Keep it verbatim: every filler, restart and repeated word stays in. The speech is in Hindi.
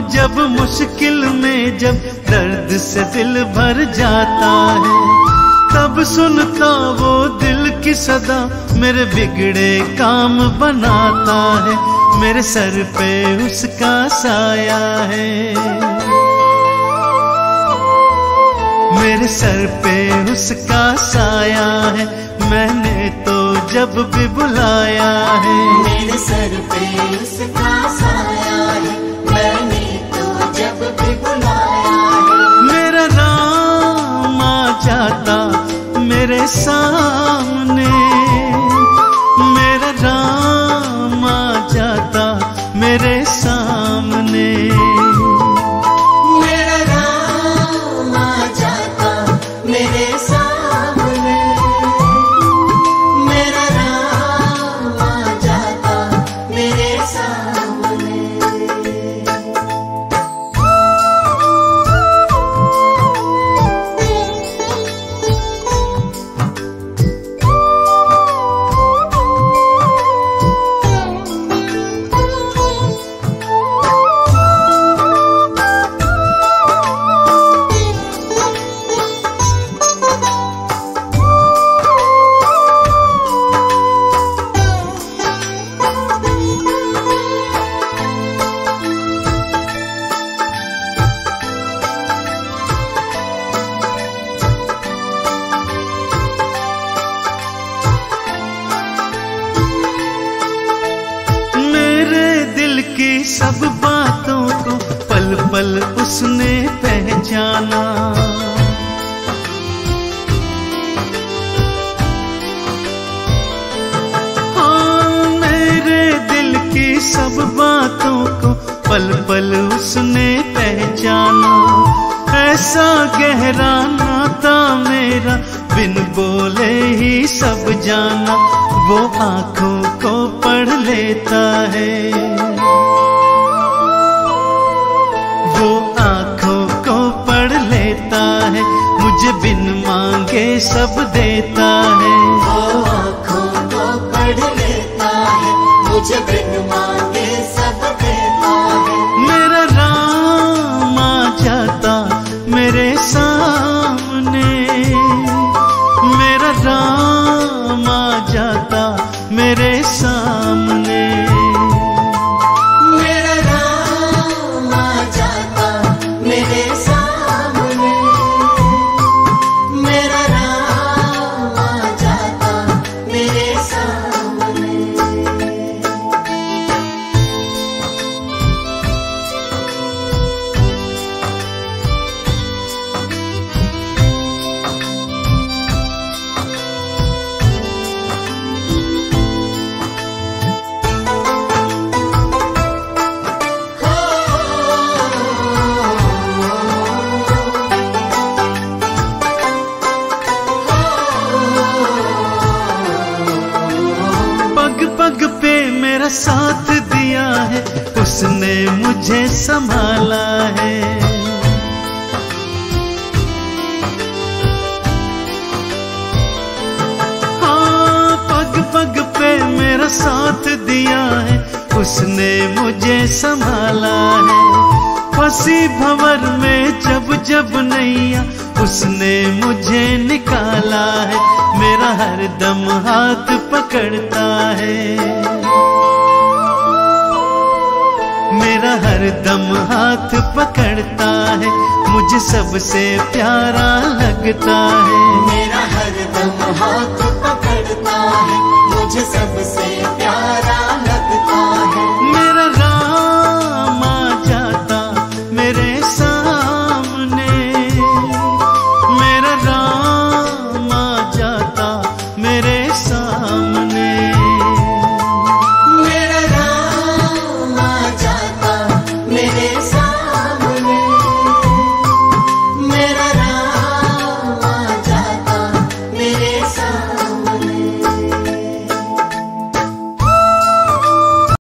जब मुश्किल में, जब दर्द से दिल भर जाता है, तब सुनता वो दिल की सदा, मेरे बिगड़े काम बनाता है। मेरे सर पे उसका साया है, मेरे सर पे उसका साया है। मैंने तो जब भी बुलाया है, मेरे सर पे उसका साया है, मैंने तो जब भी बुलाया है। मेरा राम आ जाता मेरे सामने, मेरा राम आ जाता मेरे सामने, मेरा राम आ जाता मेरे सामने, मेरा राम आ जाता मेरे सामने। की सब बातों को पल पल उसने पहचाना, हाँ मेरे दिल की सब बातों को पल पल उसने पहचाना। ऐसा गहरा नाता मेरा, बिन बोले ही सब जाना। वो आँखों को पढ़ लेता है, वो आँखों को पढ़ लेता है, मुझे बिन मांगे सब देता है। वो आँखों को पढ़ लेता है, मुझे बिन मांगे सब देता है। मेरा राम आ जाता मेरे सामने, मेरा राम आ जाता मेरे सामने, मेरा राम आ जाता मेरे सामने, मेरा राम आ जाता मेरे सामने। पग पे मेरा साथ दिया है, उसने मुझे संभाला है। हाँ पग पग पे मेरा साथ दिया है, उसने मुझे संभाला है। फंसी भंवर में जब जब नैया, उसने मुझे निकाला है। मेरा हर दम हाथ पकड़ता है, मेरा हर दम हाथ पकड़ता है, मुझे सबसे प्यारा लगता है। मेरा हर दम हाथ पकड़ता है, मुझे सबसे प्यारा लगता है।